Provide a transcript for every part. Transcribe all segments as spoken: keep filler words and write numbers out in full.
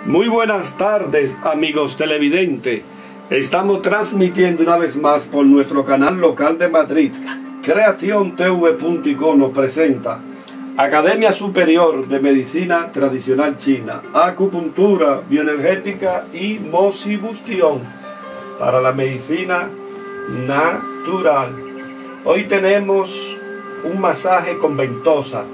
Muy buenas tardes, amigos televidentes. Estamos transmitiendo una vez más por nuestro canal local de Madrid. Creación T V punto com nos presenta Academia Superior de Medicina Tradicional China, Acupuntura Bioenergética y Moxibustión para la medicina natural. Hoy tenemos un masaje con ventosa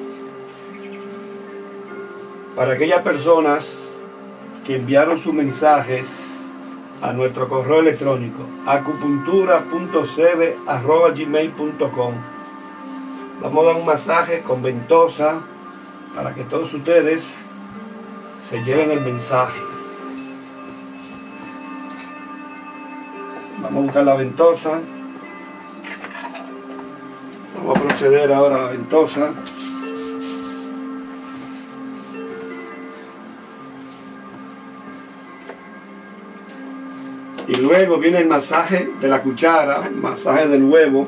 para aquellas personas que enviaron sus mensajes a nuestro correo electrónico acupuntura punto c b arroba gmail punto com. Vamos a dar un masaje con ventosa para que todos ustedes se lleven el mensaje. Vamos a buscar la ventosa. Vamos a proceder ahora a la ventosa. Y luego viene el masaje de la cuchara, masaje del huevo.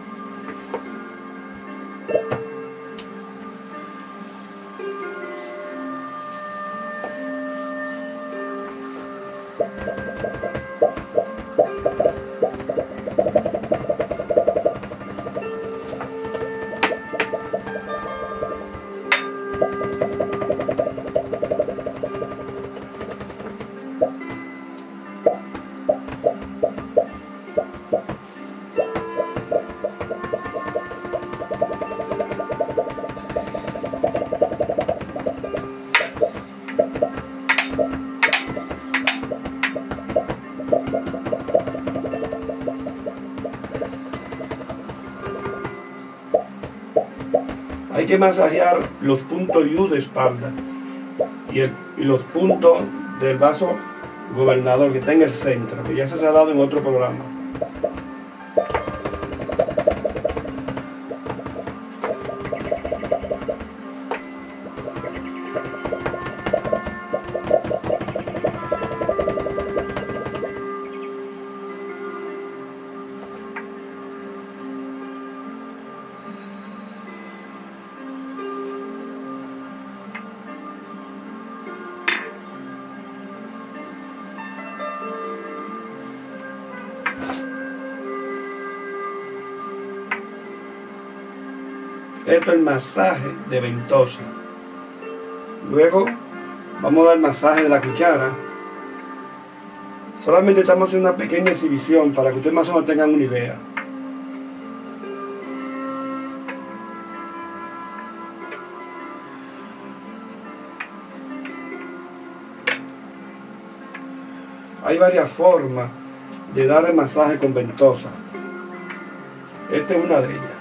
Hay que masajear los puntos U de espalda y, el, y los puntos del vaso gobernador que está en el centro, que ya se ha dado en otro programa. Esto es el masaje de ventosa. Luego vamos a dar el masaje de la cuchara. Solamente estamos haciendo una pequeña exhibición para que ustedes más o menos tengan una idea. Hay varias formas de dar el masaje con ventosa. Esta es una de ellas.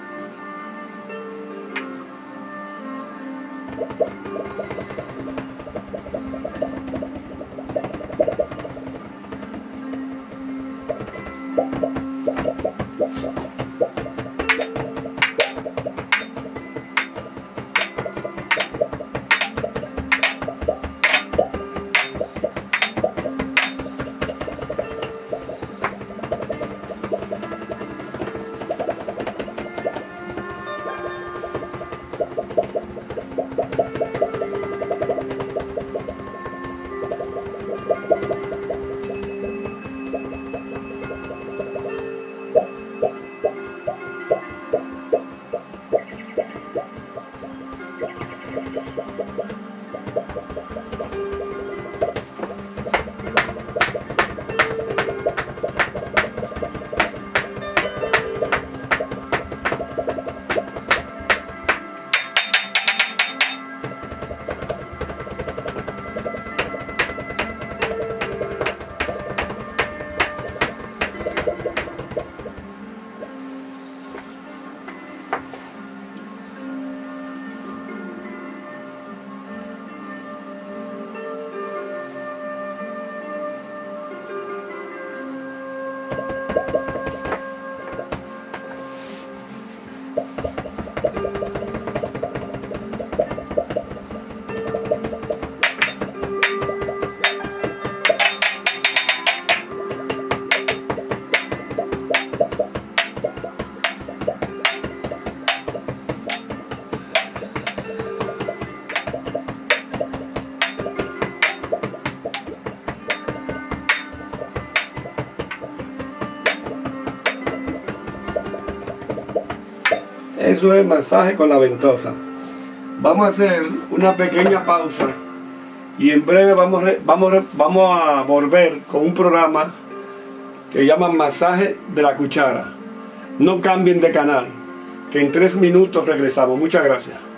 Eso es masaje con la ventosa. Vamos a hacer una pequeña pausa y en breve vamos, vamos, vamos a volver con un programa que llaman masaje de la cuchara. No cambien de canal, que en tres minutos regresamos. Muchas gracias.